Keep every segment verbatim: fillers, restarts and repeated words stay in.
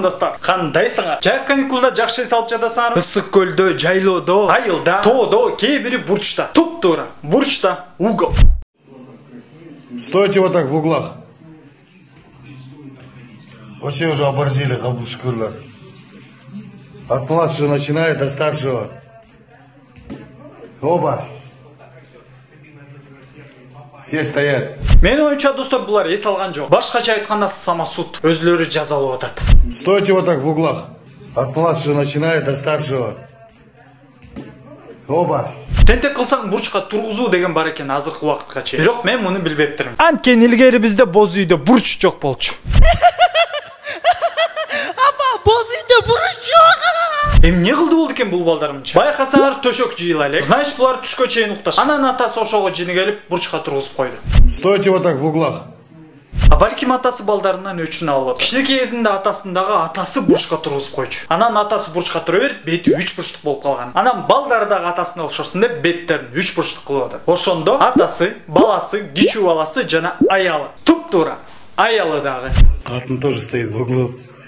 Замандастар, кандайсыңар? Жай каникулда жакшы эс алып жатасыңарбы? Ысык көлдө, жайлоодо, айылда, тоодо, кээ бири бурчта. Туп-туура, бурчта, угол. Стойте вот так в углах. Вообще уже оборзели, каблучкурлар. От младшего начинает до старшего. Оба. Все стоят. Менин оюнча достор, булар эс алган жок. Башкача айтканда самосуд өзлөрү жазалап атат. Стойте вот так в углах. От младшего начинает до старшего. Оба. Тентек кылсаң бурчка тургузуу деген бар экен азыркы убакытка чейин. Бирок мен муну билбептирмин. Анткени илгери бизде боз үйдө бурч жок болчу. Апа, боз үйдө бурч жок. Эмне кылды болду экен бул балдарымча? Байкасаңар төшөк жыйыла элек. Значит, булар түшкө чейин укташ. Анан атасы ошого жини келип бурчка тургузуп койду. Стойте вот так в углах. А балким атасы балдарынан өчүн алып атат. Кичинекей кезинде атасындагы атасы бурчка тургузуп койчу. Анан атасы бурчка тура берип, бети үч бурчтук болуп калган. Анан балдары дагы атасына окшошсун деп беттерин үч бурчтук кылып атат. Ошондо атасы, баласы, кичүү баласы жана аялы. Туп-туура. Аялы дагы. Катын тоже стоит в углу.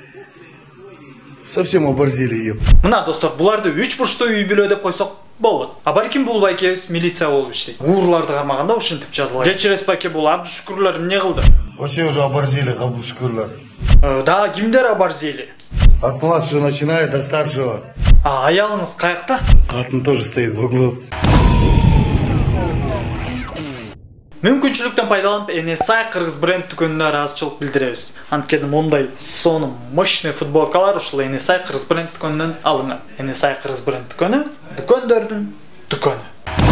Совсем оборзели ее. Мына достор, буларды үч бурчтуу үй бүлө деп койсок болот. А балким бул байкебиз милиция болуп иштейт. Уурларды кармаганда ушинтип жазылат. Кечиресиз байке, бул Абдушкурлар эмне кылды? Вообще уже оборзели, каблучкурлар. Да, кимдер оборзели? От младшего начинает до старшего. А аялыңыз каякта? Катын тоже стоит в углу. Мүмкүнчүлүктөн пайдаланып эн эс ай Кыргыз бренд дүкөнүнө ыраазычылык билдиребиз. Анткени мындай сонун, мощный футболкалар ушул эн эс ай Кыргыз бренд дүкөнүнөн алынган. эн эс ай Кыргыз бренд дүкөнү дүкөндөрдүн дүкөнү.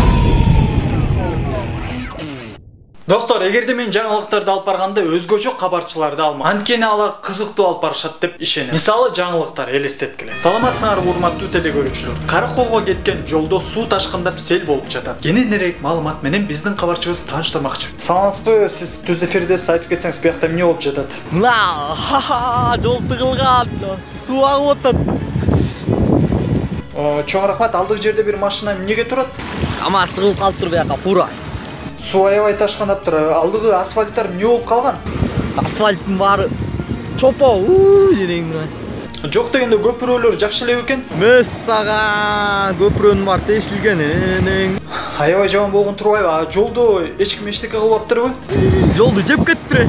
Достор, эгерде мен жаңылыктарды алып барганда өзгөчө кабарчыларды алма. Анткени алар кызыктуу алып барышат деп ишенем. Мисалы, жаңылыктар элестеткиле. Саламатсыңарбы урматтуу телекөрүүчүлөр. Караколго кеткен жолдо суу ташкындап сел болуп жатат. Кененирээк маалымат менен биздин кабарчыбыз тааныштырмакчы. Саламатсызбы, сиз түз эфирдесиз, айтып кетсеңиз, биякта эмне болуп жатат? Мына, ха-ха, жол тыгылган. Суу агып атат. Чоң рахмат, алдыгы жерде бир машина эмнеге турат? КамАЗ тыгылып калыптыр бияка, пура. Суу аябай ташкындап тур. Алдыгы асфальттар эмне болуп калган? Асфальттын баары чопо, уу дегендер. Жок дегенде көпүрөлөр жакшы эле экен. Мессага, көпүрөнүн баары тешилген энең. Аябай жаман болгон турбайбы? А жолду эч ким эчтеке кылбаптырбы? Жолду жеп кетиптир.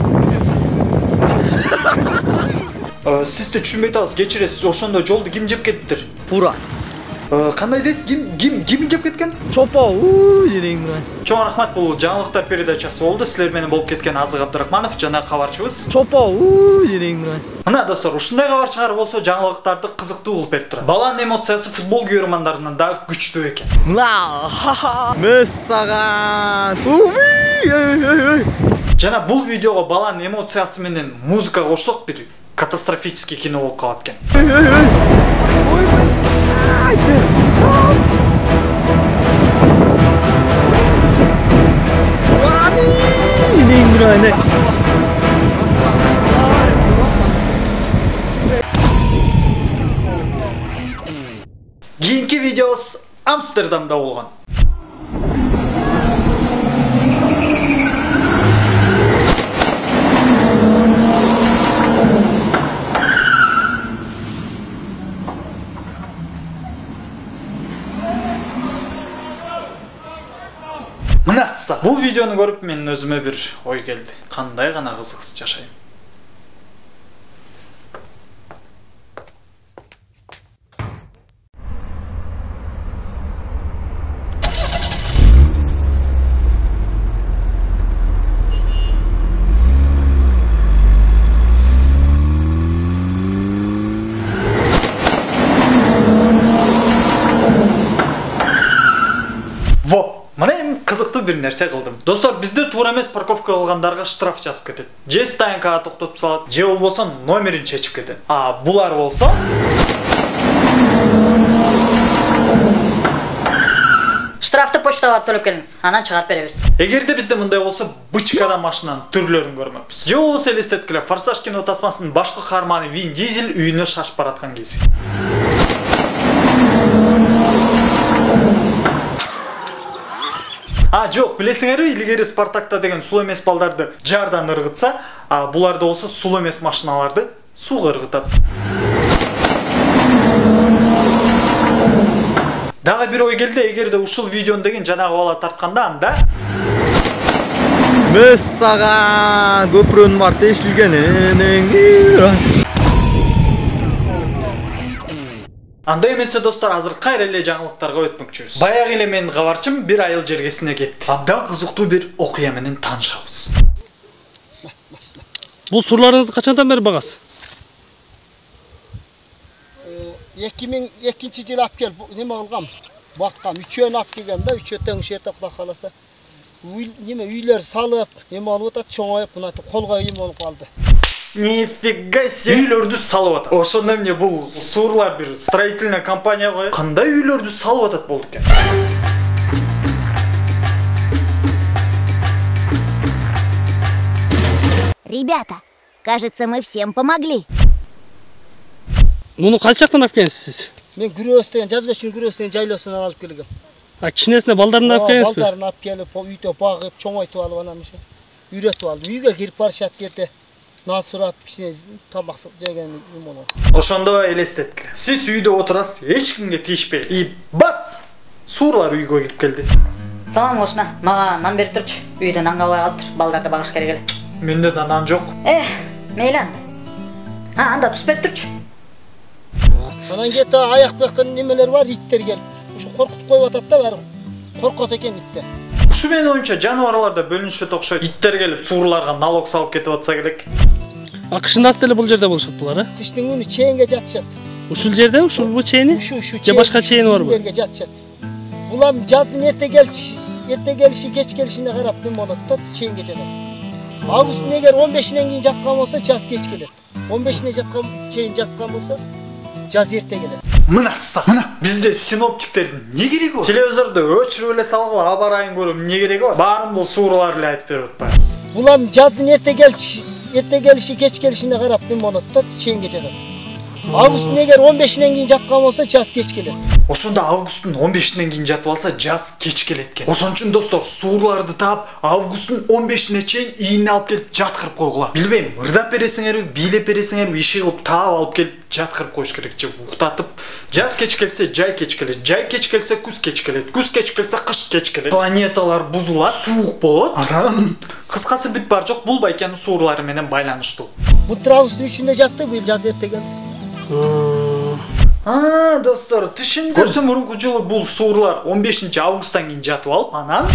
Сизди түшүнбөй атабыз, кечиресиз. Ошондо жолду ким жеп кетиптир? Пура. Кандай дейсиз? Ким ким ким жеп кеткен? Чопо, уу дегендер. Чоң рахмат, бул жаңылыктар передачасы болду. Силер менен болуп кеткен Азык Абдрахманов жана кабарчыбыз. Чопо, уу дегендер. Мына достор, ушундай кабарчылар болсо жаңылыктарды кызыктуу кылып берип турат. Баланын эмоциясы футбол көрөрмандарынан да күчтүү экен. Мына, ха-ха, Мессага. Уй! Жана бул видеого баланын эмоциясы менен музыка кошсок бир катастрофический кино болуп калат экен. Кийинки видеобуз Амстердамда болгон. Мынаса, бул видеону көрүп менин өзүмө бир ой келди. Кандай гана кызыксыз жашайм. Кызыктуу бир нерсе кылдым. Достор, бизде туура эмес парковка кылгандарга штраф жазып кетет. Же стоянкага токтотуп салат, же болбосо номерин чечип кетет. А булар болсо штрафты почтага барып төлөп келиңиз, анан чыгарып беребиз. Эгерде бизде мындай болсо, бычкадан машинанын түрлөрүн көрмөкпүз. Же болбосо элестеткиле, Форсаж кино тасмасынын башкы каарманы Вин Дизель үйүнө шашып бараткан кези. А жок, билесиңерби, илгери Спартакта деген сул эмес балдарды жардан ыргытса, а буларда болсо сул эмес машиналарды суу кыргытат. Дагы бир ой келди, эгерде ушул видеону деген жанагы бала тартканда анда Мәссаған көпірін бар тешілгенінен. Анда эмесе достор, азыр кайра эле жаңылыктарга өтмөкчүбүз. Баягы эле менин кабарчым бир айыл жергесине кетти. Абдан кызыктуу бир окуя менен таанышабыз. Бул сурларыңызды качандан бери багасыз? эки миң экинчи жылы алып келип неме кылгам, баккам, үчөөнү алып келгем да, үчөө тең жерде Кудай кааласа. Неме үйлөр салып, неме алып атат, чоңоюп, мына колго эме болуп калды. Нифига себе, үйлөрдү салып атат. Ошондо эмне бул суурлар бир строительный компания го. Кандай үйлөрдү салып атат болду экен? Ребята, кажется, мы всем помогли. Муну кайсы жактан алып келесиз? Мен Күрөөстөн, Жазгөчүн Күрөөстөн жайлоосунан алып келгем. А кичинесине балдарын алып келесизби? Балдарын алып келип, үйдө багып, чоңойтуп алып анан ошо үйрөтүп алдым. Үйгө кирип барышат кетти. Нан сурап, кичине тамак жеген юм болот. Ошондо элестеткиле. Сиз үйдө отурасыз, эч кимге тийишпей. И бац! Суурлар үйгө кирип келди. Салам Ошна, мага нан берип турчу. Үйдө нан калбай калыптыр, балдарды багыш керек эле. Менде да нан жок. Э, мейли анда. А, анда туз берип турчу. Анан кете аяк бактан немелер бар, иттер келип. Ошо коркутуп коюп атат да баары. Коркот экен иттер. Ушу менин оюмча жаныбарлар да бөлүнүшөт окшойт. Иттер келип суурларга налог салып кетип атса керек. А кышында деле бул жерде болушат булар, э? Кыштын күнү чейинге жатышат. Ушул жерде, ушул бу чейини? Ушу ушу же башка чейини барбы? Жерге жатышат. Булам жаздын эрте келиши, эрте келиши, кеч келишине карап нем болот да, чейинге жатат. Августун эгер он бешинен кийин жаткан болсо, жаз кеч келет. он бешине жаткан чейин жаткан болсо, жаз эрте келет. Мынаса, мына бизде синоптиктердин не кереги бар? Телевизордо өчүрүп эле салгыла аба ырайын көрүп эмне кереги бар? Баарын бул суурлар эле айтып берип атпайбы? Булам жаздын эрте келиши, эрте келиши, кеч келишине карап нем болот да, чейинге жатат. Августун эгер он бешинен кийин жаткан болсо, жаз кеч келет. Ошондо августтун он бешинен кийин жатып алса, жаз кеч келет экен. Ошон үчүн достор, суурларды таап, августтун он бешине чейин ийине алып келип жаткырып койгула. Билбейм, ырдап бересиңерби, бийлеп бересиңерби, иши кылып таап алып келип жаткырып коюш керек, же уктатып. Жаз кеч келсе, жай кеч келет. Жай кеч келсе, күз кеч келет. Күз кеч келсе, кыш кеч келет. Планеталар бузулат, суук болот. Анан кыскасы бүт бар жок, бул байкенин суурлары менен байланыштуу. Былтыр августтун үчүндө жатты, быйыл жаз эрте келди. А, достор, түшүндүм. Көрсөм мурунку жылы бул суурлар он бешинчи августтан кийин жатып алып, анан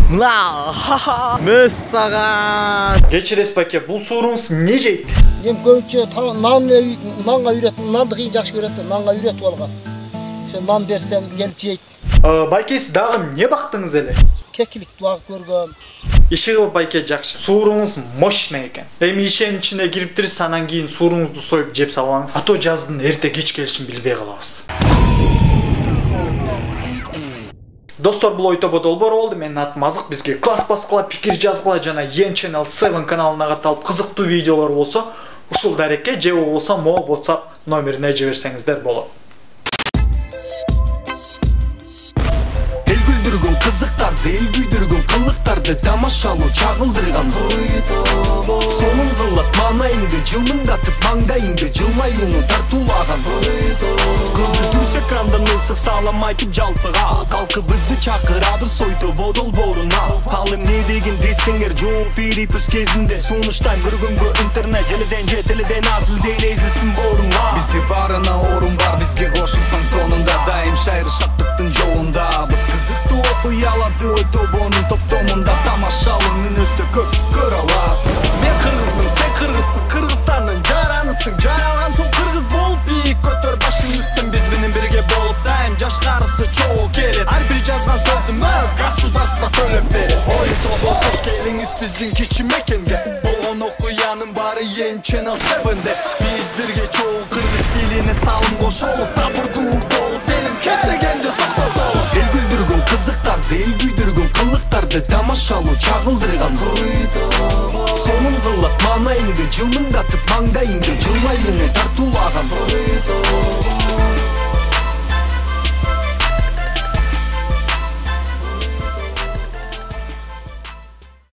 Мәссаған. кечиресиз байке, бул сууруңуз эмне жейт? Мен көбүнчө нан нанга үйрөтүп, нанды кыйын жакшы көрөт, нанга үйрөтүп алгам. Ошо нан берсем келип жейт. Байкеси дагы эмне бактыңыз эле? Кекилик багып көргөм. Иши кылып байке жакшы. Сууруңуз мощный экен. Эми ишенин ичине кириптириз, анан кийин сууруңузду союп жеп салбаңыз. А то жаздын эрте кеч келишин билбей калабыз. Достор, бул ойтобо долбоор болду. Менин атым Азык. Бизге класс баскыла, пикир жазгыла жана Yen Channel seven каналына катталып кызыктуу видеолор болсо, ушул дарекке же болбосо мо WhatsApp номерине жиберсеңиздер болот. Кызыктарды, эл күйдүргөн кылыктарды тамашалоо чагылдырган сонун кылат маанайыңды жылмыңдатып маңдайыңды жылмаюуну тартуулаган көзү түз экрандан ысык салам айтып жалпыга калкыбызды чакырады сойтобо долбооруна ал эмне деген десеңер жооп берипиз кезинде сунуштан көргөнгө интернет желеден же теледен азыл эзилсин бооруңа бизде баарына орун бар бизге кошулсаң сонунда дайым шайыр шаттыктын жолунда биз кызыктуу окуяларды ойтобонун топтомунда тамашалуу мүнөздө көп көрө аласыз мен кыргызмын сен кыргызсың кыргызстандын жаранысың жаралган соң кыргыз болуп бийик көтөр башыңды сен биз менен бирге болуп дайым жашкарысы чогуу келет ар бир жазган сөзүмө государство төлөп берет ойтобо кош келиңиз биздин кичи мекенге болгон окуянын баары Yen Channel sevenде биз бирге чогуу кыргыз тилине салым кошолу сабырдуу болуп менин кетегенди токтотолу эл күлдүргөн кызыктарды эл күйдүргөн кылыктарды тамашалоо чагылдырган сонун кылат маанайыңды жылмыңдатып маңдайыңды жылмаюуну тартуулаган